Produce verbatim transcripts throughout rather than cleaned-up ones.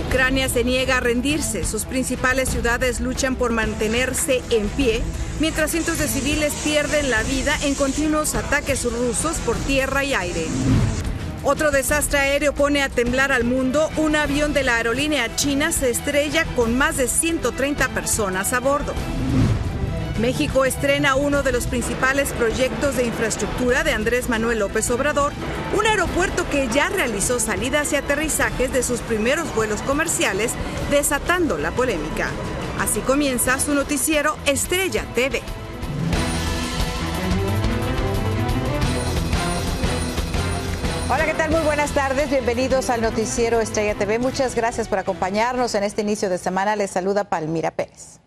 Ucrania se niega a rendirse. Sus principales ciudades luchan por mantenerse en pie, mientras cientos de civiles pierden la vida en continuos ataques rusos por tierra y aire. Otro desastre aéreo pone a temblar al mundo. Un avión de la aerolínea china se estrella con más de ciento treinta personas a bordo. México estrena uno de los principales proyectos de infraestructura de Andrés Manuel López Obrador, un aeropuerto que ya realizó salidas y aterrizajes de sus primeros vuelos comerciales, desatando la polémica. Así comienza su noticiero Estrella T V. Hola, ¿qué tal? Muy buenas tardes. Bienvenidos al noticiero Estrella T V. Muchas gracias por acompañarnos en este inicio de semana. Les saluda Palmira Pérez.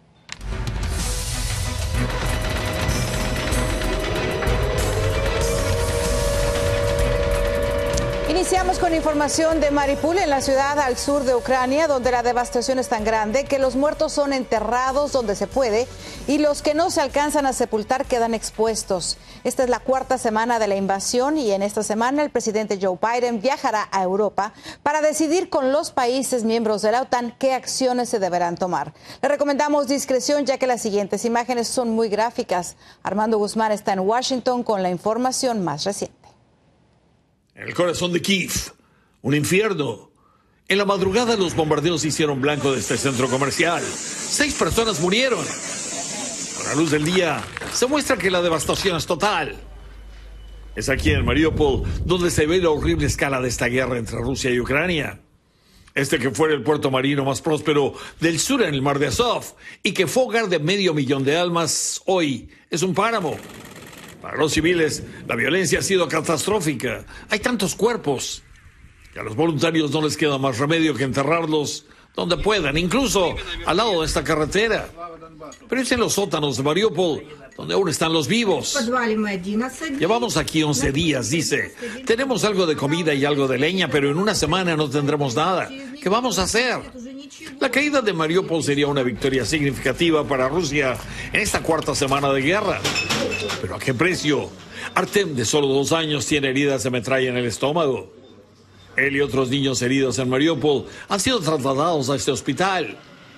Iniciamos con información de Mariupol, en la ciudad al sur de Ucrania, donde la devastación es tan grande que los muertos son enterrados donde se puede y los que no se alcanzan a sepultar quedan expuestos. Esta es la cuarta semana de la invasión y en esta semana el presidente Joe Biden viajará a Europa para decidir con los países miembros de la OTAN qué acciones se deberán tomar. Le recomendamos discreción ya que las siguientes imágenes son muy gráficas. Armando Guzmán está en Washington con la información más reciente. En el corazón de Kiev, un infierno. En la madrugada los bombardeos hicieron blanco de este centro comercial. Seis personas murieron. A la luz del día se muestra que la devastación es total. Es aquí en Mariupol donde se ve la horrible escala de esta guerra entre Rusia y Ucrania. Este que fuera el puerto marino más próspero del sur en el mar de Azov y que fue hogar de medio millón de almas, hoy es un páramo. Para los civiles, la violencia ha sido catastrófica. Hay tantos cuerpos que a los voluntarios no les queda más remedio que enterrarlos donde puedan, incluso al lado de esta carretera. Pero es en los sótanos de Mariupol donde aún están los vivos. Llevamos aquí once días, dice. Tenemos algo de comida y algo de leña, pero en una semana no tendremos nada. ¿Qué vamos a hacer? La caída de Mariupol sería una victoria significativa para Rusia en esta cuarta semana de guerra. ¿Pero a qué precio? Artem, de solo dos años, tiene heridas de metralla en el estómago. Él y otros niños heridos en Mariupol han sido trasladados a este hospital.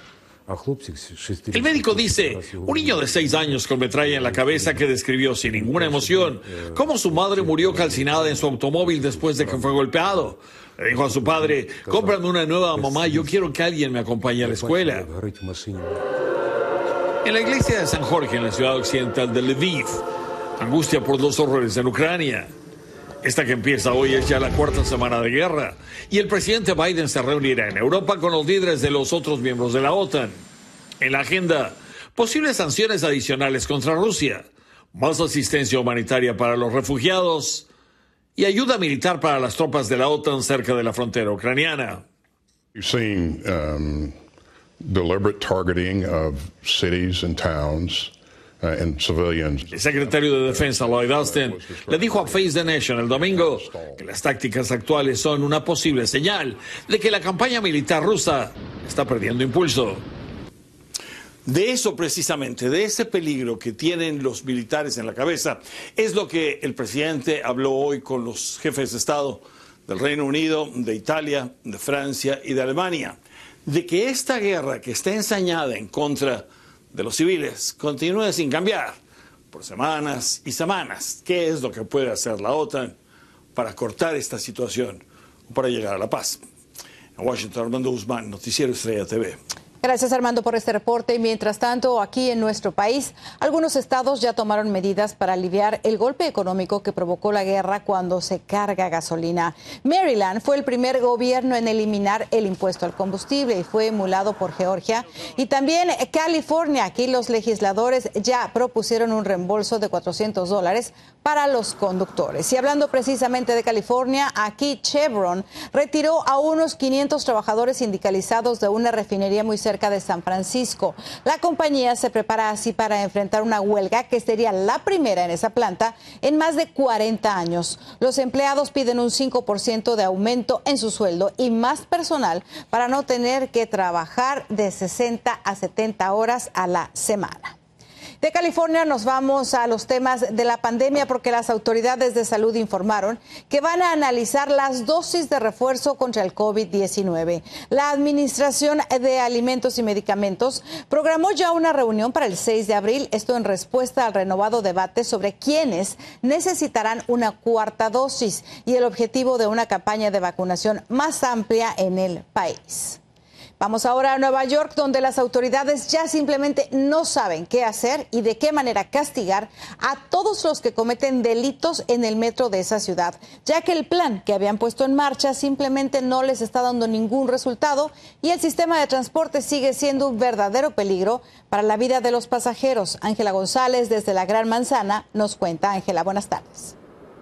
El médico dice, un niño de seis años con metralla en la cabeza que describió sin ninguna emoción cómo su madre murió calcinada en su automóvil después de que fue golpeado. Le dijo a su padre, cómprame una nueva, mamá, yo quiero que alguien me acompañe a la escuela. En la iglesia de San Jorge, en la ciudad occidental de Lviv, angustia por los horrores en Ucrania. Esta que empieza hoy es ya la cuarta semana de guerra y el presidente Biden se reunirá en Europa con los líderes de los otros miembros de la OTAN. En la agenda, posibles sanciones adicionales contra Rusia, más asistencia humanitaria para los refugiados y ayuda militar para las tropas de la OTAN cerca de la frontera ucraniana. You've seen um, deliberate targeting of cities and towns. Uh, el secretario de Defensa, Lloyd Austin, le dijo a Face the Nation el domingo que las tácticas actuales son una posible señal de que la campaña militar rusa está perdiendo impulso. De eso precisamente, de ese peligro que tienen los militares en la cabeza, es lo que el presidente habló hoy con los jefes de Estado del Reino Unido, de Italia, de Francia y de Alemania, de que esta guerra que está ensañada en contra de los civiles continúe sin cambiar por semanas y semanas. ¿Qué es lo que puede hacer la OTAN para cortar esta situación o para llegar a la paz? En Washington, Armando Guzmán, Noticiero Estrella T V. Gracias, Armando, por este reporte. Y mientras tanto, aquí en nuestro país, algunos estados ya tomaron medidas para aliviar el golpe económico que provocó la guerra cuando se carga gasolina. Maryland fue el primer gobierno en eliminar el impuesto al combustible y fue emulado por Georgia. Y también California. Aquí los legisladores ya propusieron un reembolso de cuatrocientos dólares para los conductores. Y hablando precisamente de California, aquí Chevron retiró a unos quinientos trabajadores sindicalizados de una refinería muy cerca de San Francisco. La compañía se prepara así para enfrentar una huelga que sería la primera en esa planta en más de cuarenta años. Los empleados piden un cinco por ciento de aumento en su sueldo y más personal para no tener que trabajar de sesenta a setenta horas a la semana. De California nos vamos a los temas de la pandemia porque las autoridades de salud informaron que van a analizar las dosis de refuerzo contra el COVID diecinueve. La Administración de Alimentos y Medicamentos programó ya una reunión para el seis de abril, esto en respuesta al renovado debate sobre quiénes necesitarán una cuarta dosis y el objetivo de una campaña de vacunación más amplia en el país. Vamos ahora a Nueva York, donde las autoridades ya simplemente no saben qué hacer y de qué manera castigar a todos los que cometen delitos en el metro de esa ciudad, ya que el plan que habían puesto en marcha simplemente no les está dando ningún resultado y el sistema de transporte sigue siendo un verdadero peligro para la vida de los pasajeros. Ángela González, desde la Gran Manzana, nos cuenta. Ángela, buenas tardes.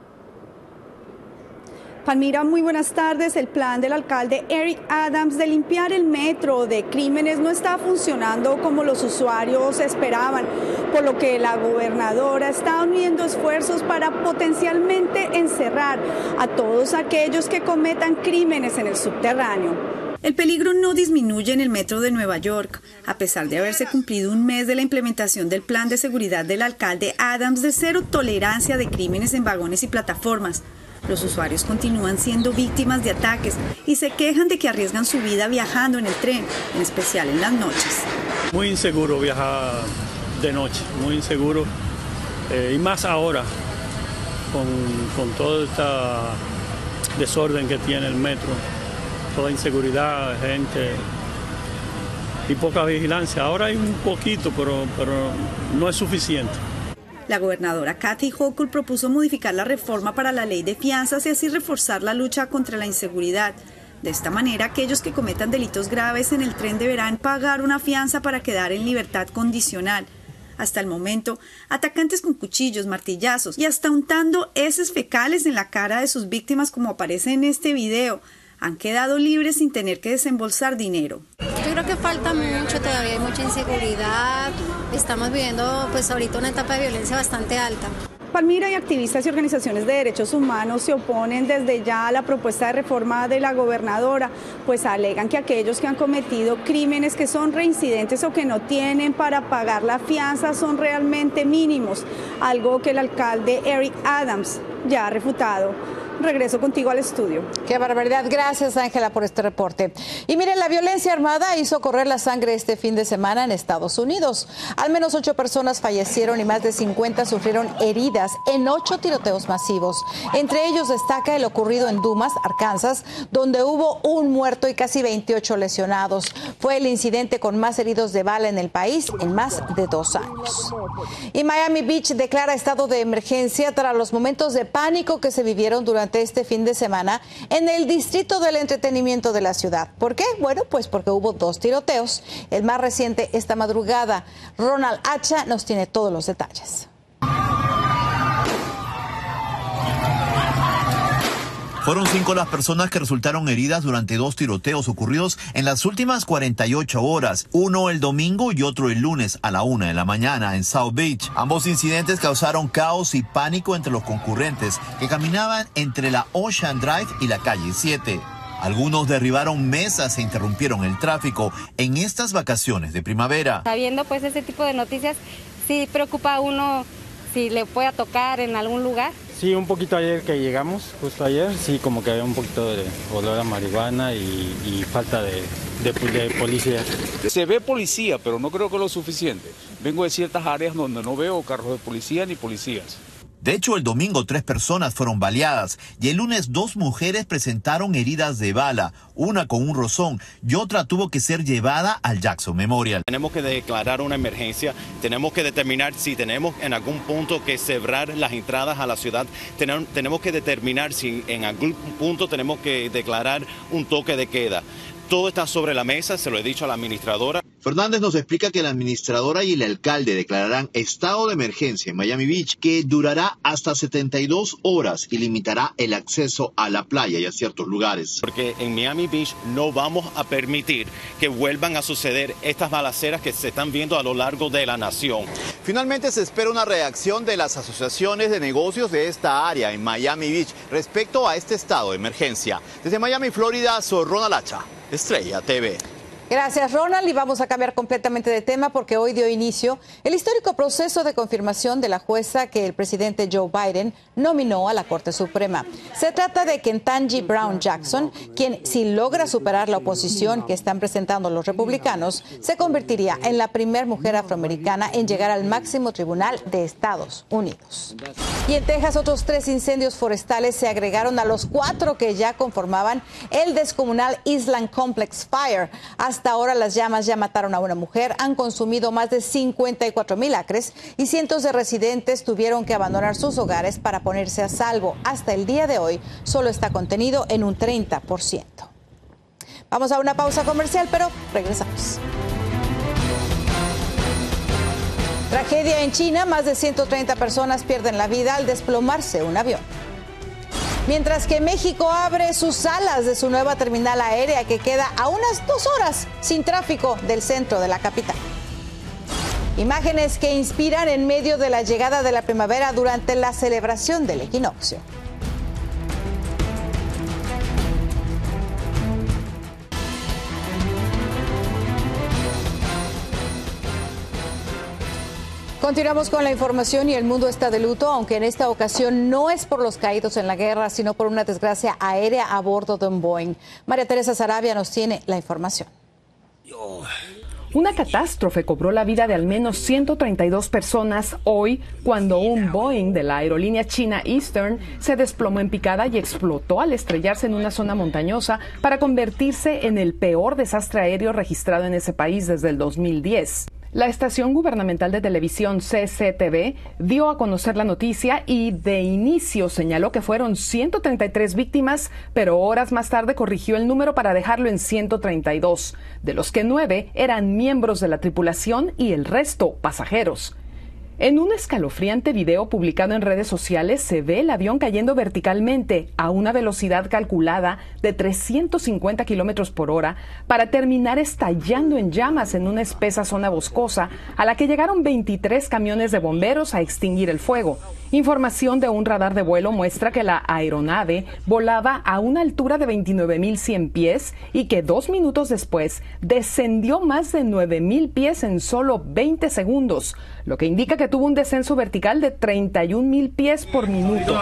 Palmira, muy buenas tardes. El plan del alcalde Eric Adams de limpiar el metro de crímenes no está funcionando como los usuarios esperaban, por lo que la gobernadora está uniendo esfuerzos para potencialmente encerrar a todos aquellos que cometan crímenes en el subterráneo. El peligro no disminuye en el metro de Nueva York, a pesar de haberse cumplido un mes de la implementación del plan de seguridad del alcalde Adams de cero tolerancia de crímenes en vagones y plataformas. Los usuarios continúan siendo víctimas de ataques y se quejan de que arriesgan su vida viajando en el tren, en especial en las noches. Muy inseguro viajar de noche, muy inseguro, eh, y más ahora con, con todo este desorden que tiene el metro, toda inseguridad, gente y poca vigilancia. Ahora hay un poquito, pero, pero no es suficiente. La gobernadora Kathy Hochul propuso modificar la reforma para la ley de fianzas y así reforzar la lucha contra la inseguridad. De esta manera, aquellos que cometan delitos graves en el tren deberán pagar una fianza para quedar en libertad condicional. Hasta el momento, atacantes con cuchillos, martillazos y hasta untando heces fecales en la cara de sus víctimas, como aparece en este video, han quedado libres sin tener que desembolsar dinero. Yo creo que falta mucho, todavía hay mucha inseguridad, estamos viviendo pues ahorita una etapa de violencia bastante alta. Palmira, y activistas y organizaciones de derechos humanos se oponen desde ya a la propuesta de reforma de la gobernadora, pues alegan que aquellos que han cometido crímenes que son reincidentes o que no tienen para pagar la fianza son realmente mínimos, algo que el alcalde Eric Adams ya ha refutado. Regreso contigo al estudio. Qué barbaridad. Gracias, Ángela, por este reporte. Y miren, la violencia armada hizo correr la sangre este fin de semana en Estados Unidos. Al menos ocho personas fallecieron y más de cincuenta sufrieron heridas en ocho tiroteos masivos. Entre ellos destaca el ocurrido en Dumas, Arkansas, donde hubo un muerto y casi veintiocho lesionados. Fue el incidente con más heridos de bala en el país en más de dos años. Y Miami Beach declara estado de emergencia tras los momentos de pánico que se vivieron durante este fin de semana en el distrito del entretenimiento de la ciudad. ¿Por qué? Bueno, pues porque hubo dos tiroteos, el más reciente esta madrugada. Ronald Hacha nos tiene todos los detalles. Fueron cinco las personas que resultaron heridas durante dos tiroteos ocurridos en las últimas cuarenta y ocho horas, uno el domingo y otro el lunes a la una de la mañana en South Beach. Ambos incidentes causaron caos y pánico entre los concurrentes que caminaban entre la Ocean Drive y la calle siete. Algunos derribaron mesas e interrumpieron el tráfico en estas vacaciones de primavera. Sabiendo pues ese tipo de noticias, sí preocupa a uno si le pueda tocar en algún lugar. Sí, un poquito ayer que llegamos, justo ayer, sí, como que había un poquito de olor a marihuana y, y falta de, de, de policía. Se ve policía, pero no creo que lo suficiente. Vengo de ciertas áreas donde no veo carros de policía ni policías. De hecho, el domingo tres personas fueron baleadas y el lunes dos mujeres presentaron heridas de bala, una con un rozón y otra tuvo que ser llevada al Jackson Memorial. Tenemos que declarar una emergencia, tenemos que determinar si tenemos en algún punto que cerrar las entradas a la ciudad, tenemos que determinar si en algún punto tenemos que declarar un toque de queda. Todo está sobre la mesa, se lo he dicho a la administradora. Fernández nos explica que la administradora y el alcalde declararán estado de emergencia en Miami Beach que durará hasta setenta y dos horas y limitará el acceso a la playa y a ciertos lugares. Porque en Miami Beach no vamos a permitir que vuelvan a suceder estas balaceras que se están viendo a lo largo de la nación. Finalmente se espera una reacción de las asociaciones de negocios de esta área en Miami Beach respecto a este estado de emergencia. Desde Miami, Florida, soy Ronald Hacha, Estrella T V. Gracias, Ronald. Y vamos a cambiar completamente de tema porque hoy dio inicio el histórico proceso de confirmación de la jueza que el presidente Joe Biden nominó a la Corte Suprema. Se trata de Ketanji Brown Jackson, quien, si logra superar la oposición que están presentando los republicanos, se convertiría en la primera mujer afroamericana en llegar al máximo tribunal de Estados Unidos. Y en Texas, otros tres incendios forestales se agregaron a los cuatro que ya conformaban el descomunal Eastland Complex Fire. Hasta ahora las llamas ya mataron a una mujer, han consumido más de cincuenta y cuatro mil acres y cientos de residentes tuvieron que abandonar sus hogares para ponerse a salvo. Hasta el día de hoy solo está contenido en un treinta por ciento. Vamos a una pausa comercial, pero regresamos. Tragedia en China, más de ciento treinta personas pierden la vida al desplomarse un avión. Mientras que México abre sus alas de su nueva terminal aérea que queda a unas dos horas sin tráfico del centro de la capital. Imágenes que inspiran en medio de la llegada de la primavera durante la celebración del equinoccio. Continuamos con la información y el mundo está de luto, aunque en esta ocasión no es por los caídos en la guerra, sino por una desgracia aérea a bordo de un Boeing. María Teresa Sarabia nos tiene la información. Una catástrofe cobró la vida de al menos ciento treinta y dos personas hoy cuando un Boeing de la aerolínea china Eastern se desplomó en picada y explotó al estrellarse en una zona montañosa para convertirse en el peor desastre aéreo registrado en ese país desde el dos mil diez. La estación gubernamental de televisión C C T V dio a conocer la noticia y de inicio señaló que fueron ciento treinta y tres víctimas, pero horas más tarde corrigió el número para dejarlo en ciento treinta y dos, de los que nueve eran miembros de la tripulación y el resto pasajeros. En un escalofriante video publicado en redes sociales se ve el avión cayendo verticalmente a una velocidad calculada de trescientos cincuenta kilómetros por hora para terminar estallando en llamas en una espesa zona boscosa a la que llegaron veintitrés camiones de bomberos a extinguir el fuego. Información de un radar de vuelo muestra que la aeronave volaba a una altura de veintinueve mil cien pies y que dos minutos después descendió más de nueve mil pies en solo veinte segundos, lo que indica que tuvo un descenso vertical de treinta y un mil pies por minuto.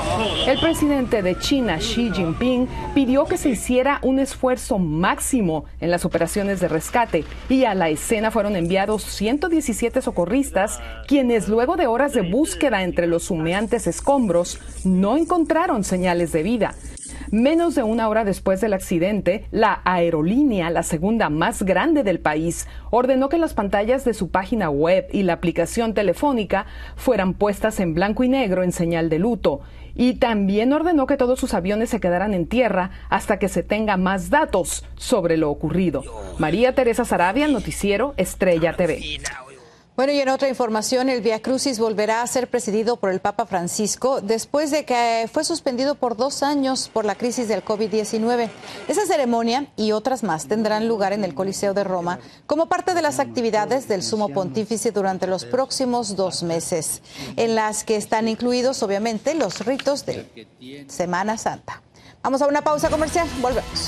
El presidente de China, Xi Jinping, pidió que se hiciera un esfuerzo máximo en las operaciones de rescate y a la escena fueron enviados ciento diecisiete socorristas, quienes luego de horas de búsqueda entre los humeantes escombros no encontraron señales de vida. Menos de una hora después del accidente, la aerolínea, la segunda más grande del país, ordenó que las pantallas de su página web y la aplicación telefónica fueran puestas en blanco y negro en señal de luto. Y también ordenó que todos sus aviones se quedaran en tierra hasta que se tenga más datos sobre lo ocurrido. María Teresa Sarabia, Noticiero Estrella T V. Bueno, y en otra información, el Vía Crucis volverá a ser presidido por el Papa Francisco después de que fue suspendido por dos años por la crisis del COVID diecinueve. Esa ceremonia y otras más tendrán lugar en el Coliseo de Roma como parte de las actividades del Sumo Pontífice durante los próximos dos meses, en las que están incluidos, obviamente, los ritos de Semana Santa. Vamos a una pausa comercial, volvemos.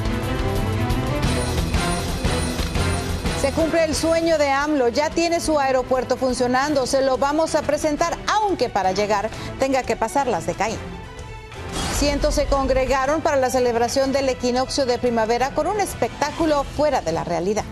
Se cumple el sueño de AMLO, ya tiene su aeropuerto funcionando, se lo vamos a presentar, aunque para llegar tenga que pasar las de Caín. Cientos se congregaron para la celebración del equinoccio de primavera con un espectáculo fuera de la realidad.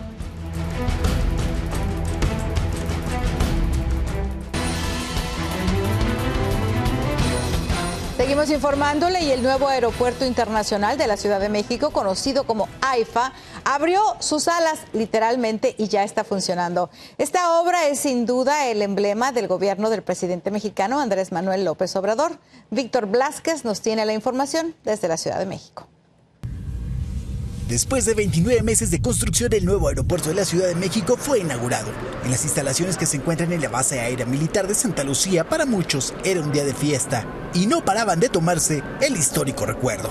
Seguimos informándole y el nuevo aeropuerto internacional de la Ciudad de México, conocido como AIFA, abrió sus alas literalmente y ya está funcionando. Esta obra es sin duda el emblema del gobierno del presidente mexicano Andrés Manuel López Obrador. Víctor Blázquez nos tiene la información desde la Ciudad de México. Después de veintinueve meses de construcción, el nuevo aeropuerto de la Ciudad de México fue inaugurado. En las instalaciones que se encuentran en la base aérea militar de Santa Lucía, para muchos era un día de fiesta y no paraban de tomarse el histórico recuerdo.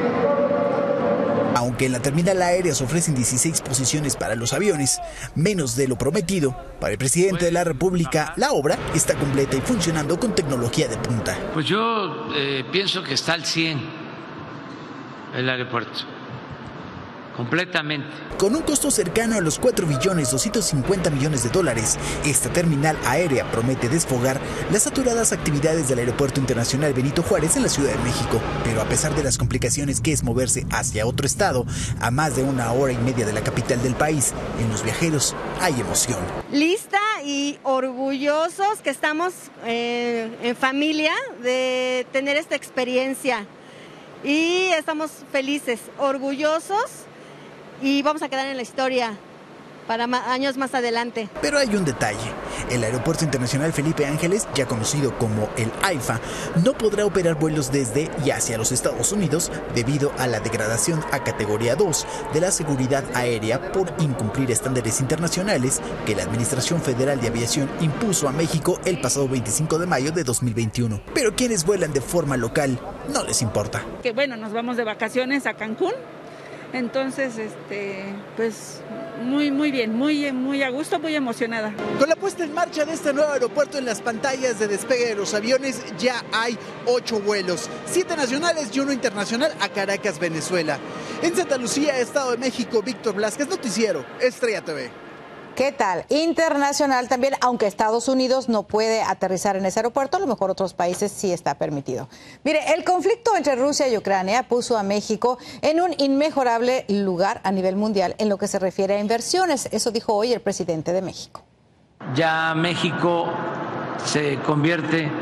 Aunque en la terminal aérea se ofrecen dieciséis posiciones para los aviones, menos de lo prometido, para el presidente de la República, la obra está completa y funcionando con tecnología de punta. Pues yo eh, pienso que está al cien el aeropuerto. completamente. Con un costo cercano a los cuatro billones doscientos cincuenta millones de dólares, esta terminal aérea promete desfogar las saturadas actividades del Aeropuerto Internacional Benito Juárez en la Ciudad de México. Pero a pesar de las complicaciones que es moverse hacia otro estado, a más de una hora y media de la capital del país, en los viajeros hay emoción. Lista y orgullosos que estamos eh, en familia de tener esta experiencia. Y estamos felices, orgullosos y vamos a quedar en la historia para años más adelante. Pero hay un detalle. El Aeropuerto Internacional Felipe Ángeles, ya conocido como el AIFA, no podrá operar vuelos desde y hacia los Estados Unidos debido a la degradación a categoría dos de la seguridad aérea por incumplir estándares internacionales que la Administración Federal de Aviación impuso a México el pasado veinticinco de mayo de dos mil veintiuno. Pero quienes vuelan de forma local no les importa. Que bueno, nos vamos de vacaciones a Cancún. Entonces, este, pues muy, muy bien, muy, muy a gusto, muy emocionada. Con la puesta en marcha de este nuevo aeropuerto en las pantallas de despegue de los aviones, ya hay ocho vuelos, siete nacionales y uno internacional a Caracas, Venezuela. En Santa Lucía, Estado de México, Víctor Blasquez, Noticiero Estrella T V. ¿Qué tal? Internacional también, aunque Estados Unidos no puede aterrizar en ese aeropuerto, a lo mejor otros países sí está permitido. Mire, el conflicto entre Rusia y Ucrania puso a México en un inmejorable lugar a nivel mundial en lo que se refiere a inversiones. Eso dijo hoy el presidente de México. Ya México se convierte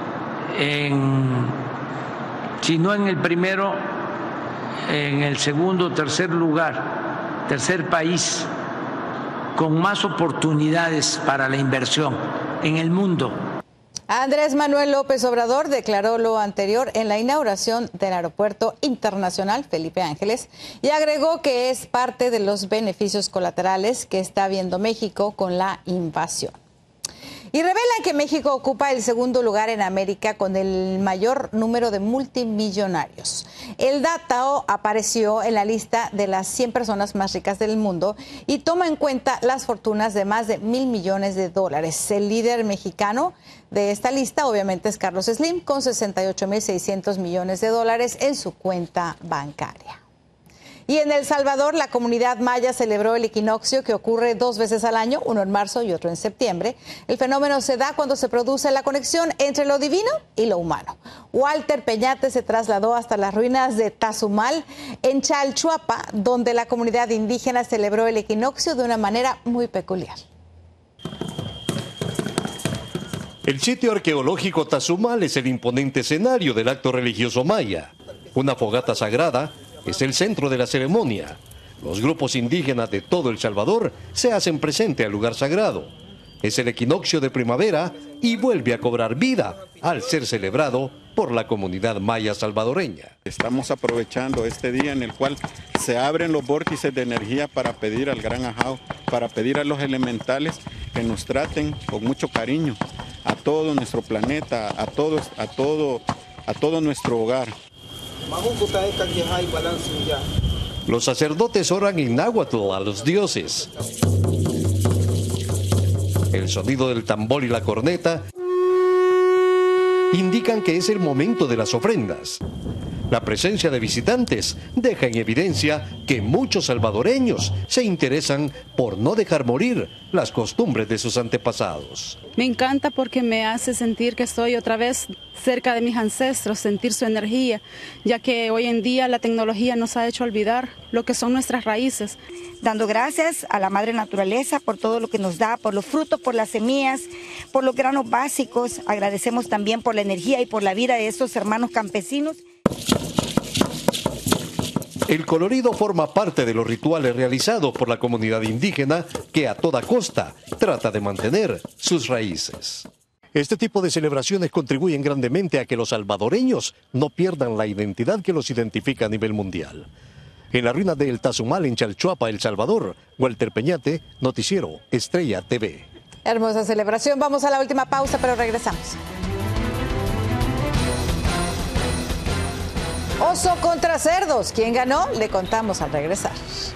en, si no en el primero, en el segundo o tercer lugar, tercer país con más oportunidades para la inversión en el mundo. Andrés Manuel López Obrador declaró lo anterior en la inauguración del Aeropuerto Internacional Felipe Ángeles y agregó que es parte de los beneficios colaterales que está viendo México con la invasión. Y revelan que México ocupa el segundo lugar en América con el mayor número de multimillonarios. El dato apareció en la lista de las cien personas más ricas del mundo y toma en cuenta las fortunas de más de mil millones de dólares. El líder mexicano de esta lista obviamente es Carlos Slim, con sesenta y ocho mil seiscientos millones de dólares en su cuenta bancaria. Y en El Salvador, la comunidad maya celebró el equinoccio que ocurre dos veces al año, uno en marzo y otro en septiembre. El fenómeno se da cuando se produce la conexión entre lo divino y lo humano. Walter Peñate se trasladó hasta las ruinas de Tazumal, en Chalchuapa, donde la comunidad indígena celebró el equinoccio de una manera muy peculiar. El sitio arqueológico Tazumal es el imponente escenario del acto religioso maya. Una fogata sagrada es el centro de la ceremonia. Los grupos indígenas de todo El Salvador se hacen presente al lugar sagrado. Es el equinoccio de primavera y vuelve a cobrar vida al ser celebrado por la comunidad maya salvadoreña. Estamos aprovechando este día en el cual se abren los vórtices de energía para pedir al Gran Ajao, para pedir a los elementales que nos traten con mucho cariño a todo nuestro planeta, a todos, a todo, a todo nuestro hogar. Los sacerdotes oran en náhuatl a los dioses. El sonido del tambor y la corneta indican que es el momento de las ofrendas. La presencia de visitantes deja en evidencia que muchos salvadoreños se interesan por no dejar morir las costumbres de sus antepasados. Me encanta porque me hace sentir que estoy otra vez cerca de mis ancestros, sentir su energía, ya que hoy en día la tecnología nos ha hecho olvidar lo que son nuestras raíces. Dando gracias a la madre naturaleza por todo lo que nos da, por los frutos, por las semillas, por los granos básicos. Agradecemos también por la energía y por la vida de estos hermanos campesinos. El colorido forma parte de los rituales realizados por la comunidad indígena que a toda costa trata de mantener sus raíces. Este tipo de celebraciones contribuyen grandemente a que los salvadoreños no pierdan la identidad que los identifica a nivel mundial. En la ruina de El Tazumal, en Chalchuapa, El Salvador, Walter Peñate, Noticiero Estrella T V. Hermosa celebración. Vamos a la última pausa, pero regresamos. Oso contra cerdos. ¿Quién ganó? Le contamos al regresar.